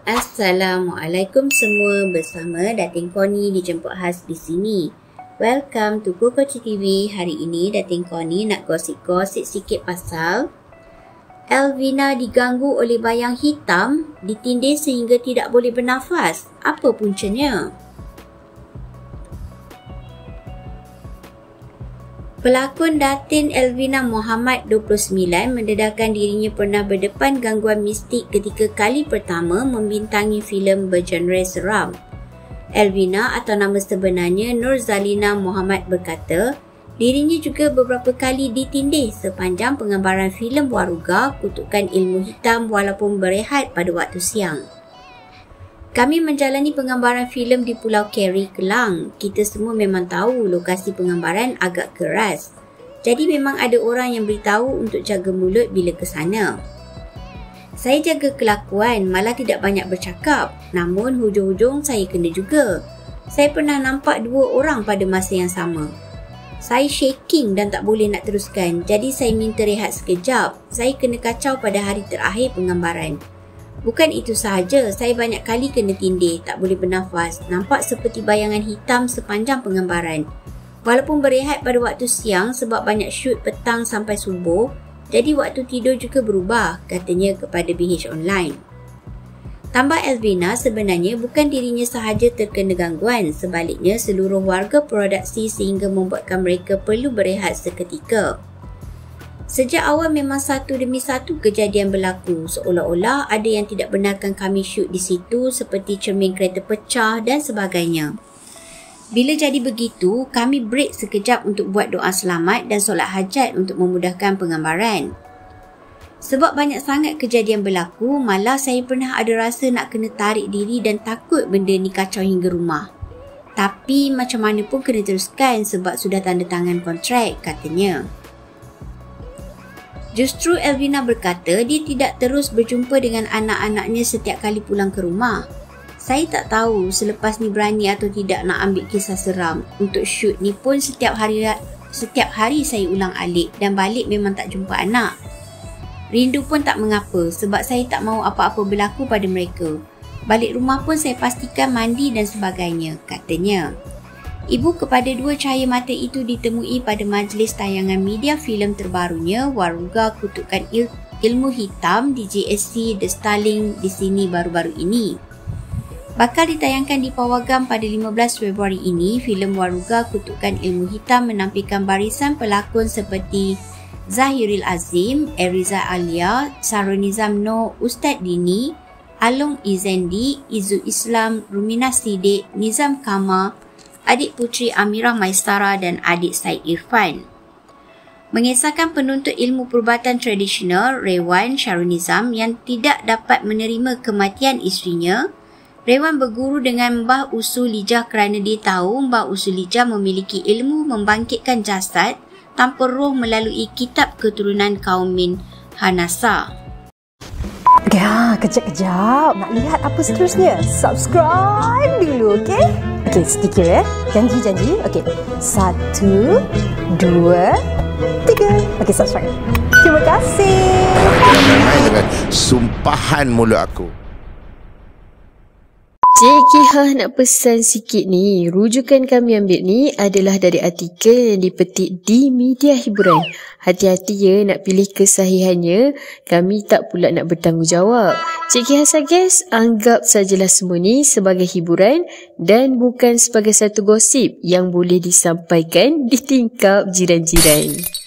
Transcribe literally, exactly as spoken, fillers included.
Assalamualaikum semua, bersama Datin Connie dijemput khas di sini. Welcome to Kukoci T V. Hari ini Datin Connie nak gosip-gosip sikit pasal Elvina diganggu oleh bayang hitam, ditindih sehingga tidak boleh bernafas. Apa puncanya? Pelakon Datin Elvina Mohamad dua puluh sembilan mendedahkan dirinya pernah berdepan gangguan mistik ketika kali pertama membintangi filem bergenre seram. Elvina atau nama sebenarnya Nur Zalina Mohamad berkata, dirinya juga beberapa kali ditindih sepanjang penggambaran filem Waruga Kutukan Ilmu Hitam walaupun berehat pada waktu siang. Kami menjalani penggambaran filem di Pulau Keri, Kelang. Kita semua memang tahu lokasi penggambaran agak keras. Jadi memang ada orang yang beritahu untuk jaga mulut bila ke sana. Saya jaga kelakuan, malah tidak banyak bercakap. Namun hujung-hujung saya kena juga. Saya pernah nampak dua orang pada masa yang sama. Saya shaking dan tak boleh nak teruskan. Jadi saya minta rehat sekejap. Saya kena kacau pada hari terakhir penggambaran. Bukan itu sahaja, saya banyak kali kena tindih, tak boleh bernafas, nampak seperti bayangan hitam sepanjang penggambaran. Walaupun berehat pada waktu siang sebab banyak shoot petang sampai subuh, jadi waktu tidur juga berubah, katanya kepada B H Online. Tambah Elvina, sebenarnya bukan dirinya sahaja terkena gangguan, sebaliknya seluruh warga produksi sehingga membuatkan mereka perlu berehat seketika. Sejak awal memang satu demi satu kejadian berlaku, seolah-olah ada yang tidak benarkan kami shoot di situ seperti cermin kereta pecah dan sebagainya. Bila jadi begitu, kami break sekejap untuk buat doa selamat dan solat hajat untuk memudahkan penggambaran. Sebab banyak sangat kejadian berlaku, malah saya pernah ada rasa nak kena tarik diri dan takut benda ni kacau hingga rumah. Tapi macam mana pun kena teruskan sebab sudah tanda tangan kontrak, katanya. Justru Elvina berkata dia tidak terus berjumpa dengan anak-anaknya setiap kali pulang ke rumah. Saya tak tahu selepas ni berani atau tidak nak ambil kisah seram. Untuk shoot ni pun setiap hari setiap hari saya ulang alik dan balik memang tak jumpa anak. Rindu pun tak mengapa sebab saya tak mahu apa-apa berlaku pada mereka. Balik rumah pun saya pastikan mandi dan sebagainya, katanya. Ibu kepada dua cahaya mata itu ditemui pada majlis tayangan media filem terbarunya Waruga Kutukan Il- Ilmu Hitam di J S C The Starling di sini baru-baru ini. Bakal ditayangkan di Pawagam pada lima belas Februari ini, filem Waruga Kutukan Ilmu Hitam menampilkan barisan pelakon seperti Zahiril Azim, Eriza Alia, Saronizam Noor, Ustaz Dini, Along Izendi, Izu Islam, Rumina Sidik, Nizam Kama, adik puteri Amirah Maistara dan adik Said Irfan. Mengisahkan penuntut ilmu perubatan tradisional Rewan Sharunizam yang tidak dapat menerima kematian isterinya, Rewan berguru dengan Mbah Usul Lijah kerana dia tahu Mbah Usul Lijah memiliki ilmu membangkitkan jasad tanpa roh melalui kitab keturunan kaum Min Hanasa. Ya, kejap-kejap. Nak lihat apa seterusnya? Subscribe dulu, okey? Okey, stiker ya. Janji-janji. Okey. Satu, dua, tiga. Okey, subscribe. Terima kasih. Dengan sumpahan mulut aku. Cik Kihah nak pesan sikit ni. Rujukan kami ambil ni adalah dari artikel yang dipetik di media hiburan. Hati-hati ya nak pilih kesahihannya. Kami tak pula nak bertanggungjawab. Cik Kihah suggest anggap sajalah semua ni sebagai hiburan dan bukan sebagai satu gosip yang boleh disampaikan di tingkap jiran-jiran.